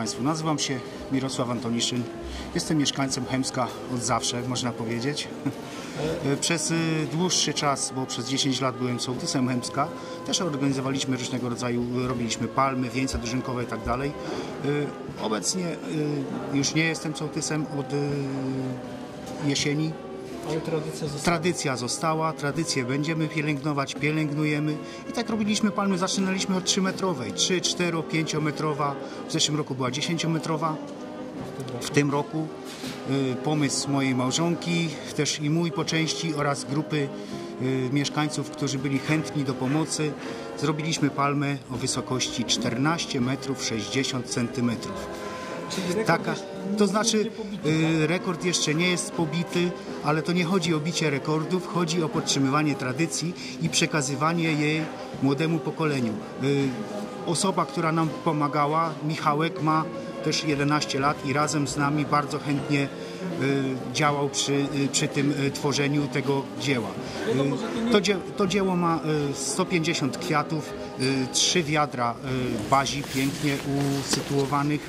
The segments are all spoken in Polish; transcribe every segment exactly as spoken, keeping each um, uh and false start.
Państwu, nazywam się Mirosław Antoniszyn. Jestem mieszkańcem Chełmska od zawsze, można powiedzieć. Przez dłuższy czas, bo przez dziesięć lat byłem sołtysem Chełmska, też organizowaliśmy różnego rodzaju, robiliśmy palmy, wieńce dożynkowe i tak dalej. Obecnie już nie jestem sołtysem od jesieni. Ale tradycja została. Tradycja została, tradycję będziemy pielęgnować, pielęgnujemy i tak robiliśmy palmy, zaczynaliśmy od trzymetrowej, trzy, cztero, pięciometrowa, w zeszłym roku była dziesięciometrowa, w tym roku y, pomysł mojej małżonki, też i mój po części oraz grupy y, mieszkańców, którzy byli chętni do pomocy, zrobiliśmy palmę o wysokości czternaście metrów sześćdziesiąt centymetrów. Taka, to znaczy y, rekord jeszcze nie jest pobity, ale to nie chodzi o bicie rekordów, chodzi o podtrzymywanie tradycji i przekazywanie jej młodemu pokoleniu. Y, osoba, która nam pomagała, Michałek, ma też jedenaście lat i razem z nami bardzo chętnie y, działał przy, y, przy tym y, tworzeniu tego dzieła. Y, to, dzie to dzieło ma y, sto pięćdziesiąt kwiatów, y, trzy wiadra y, bazi pięknie usytuowanych.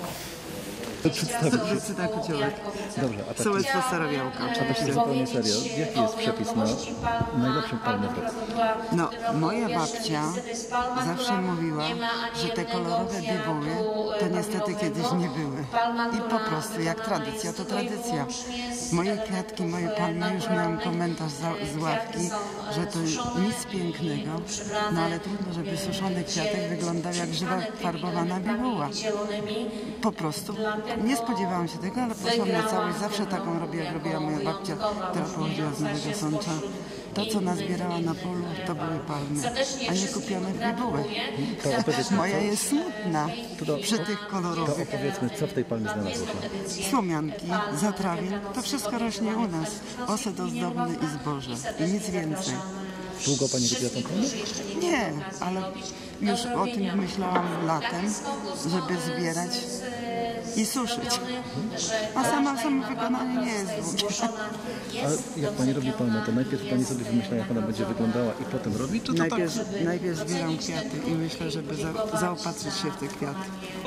Cyta Kociołek. Dobrze, a tak, Sołectwo Starowiałka. a tak zupełnie serio, jaki jest przepis na najlepszą palmę w roku? No, moja babcia zawsze mówiła, że te kolorowe bibuły to niestety kiedyś nie były. I po prostu jak tradycja, to tradycja. Moje kwiatki, moje palmy, już miałam komentarz z ławki, że to nic pięknego, no ale trudno, żeby suszony kwiatek wyglądał jak żywa farbowana bibuła. Po prostu nie spodziewałam się tego, ale poszłam na całość. Zawsze taką robię, jak robiła moja babcia, która pochodziła z Nowego Sącza. To, co nazbierała na polu, to były palmy, a nie kupione bibuły. Moja jest smutna to, przy tych to kolorowych. opowiedzmy, co w tej palmie znalazło się? Słomianki, zatrawin, to wszystko rośnie u nas. Oset ozdobny i zboże. I nic więcej. Długo Pani robiła tą palmę? Nie, ale już o tym myślałam latem, żeby zbierać i suszyć. A sama samo wykonanie nie jest długie. A jak Pani robi palmę, to najpierw Pani sobie wymyśla, jak ona będzie wyglądała i potem robi, czy to Najpierw, tak? najpierw zbieram kwiaty i myślę, żeby za, zaopatrzyć się w te kwiaty.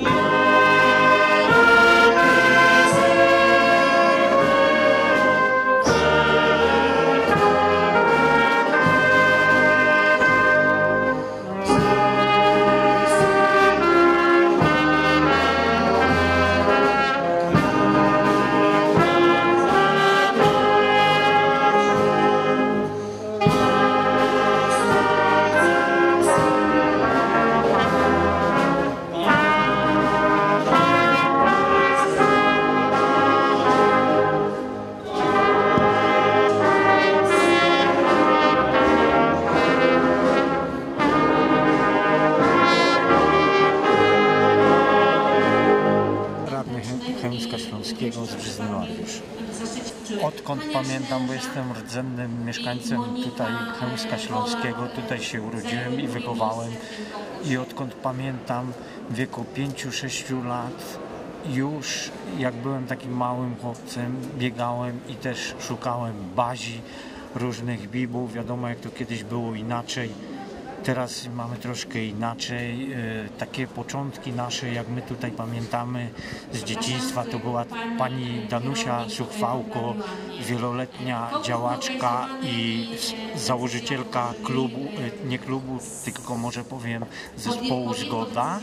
Chełmska Śląskiego z Brzyzny Mariusz. Odkąd pamiętam, bo jestem rdzennym mieszkańcem tutaj Chełmska Śląskiego, tutaj się urodziłem i wychowałem i odkąd pamiętam w wieku pięciu sześciu lat już jak byłem takim małym chłopcem, biegałem i też szukałem bazi, różnych bibów. Wiadomo, jak to kiedyś było inaczej. Teraz mamy troszkę inaczej. Takie początki nasze, jak my tutaj pamiętamy z dzieciństwa, to była pani Danusia Suchwałko, wieloletnia działaczka i założycielka klubu, nie klubu, tylko może powiem zespołu Zgoda.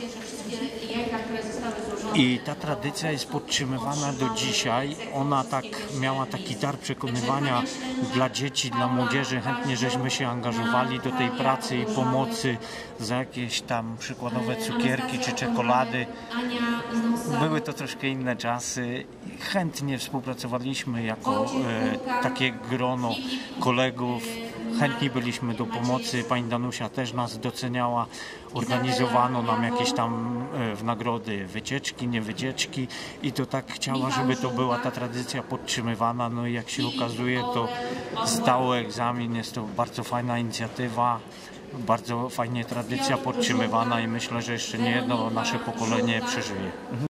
I ta tradycja jest podtrzymywana do dzisiaj. Ona tak miała taki dar przekonywania dla dzieci, dla młodzieży. Chętnie żeśmy się angażowali do tej pracy i pomocy za jakieś tam przykładowe cukierki czy czekolady. Były to troszkę inne czasy. Chętnie współpracowaliśmy jako e, takie grono kolegów. Chętni byliśmy do pomocy. Pani Danusia też nas doceniała. Organizowano nam jakieś tam w nagrody wycieczki, nie wycieczki i to tak chciała, żeby to była ta tradycja podtrzymywana. No i jak się okazuje, to zdało egzamin. Jest to bardzo fajna inicjatywa. Bardzo fajnie tradycja podtrzymywana i myślę, że jeszcze nie jedno nasze pokolenie przeżyje.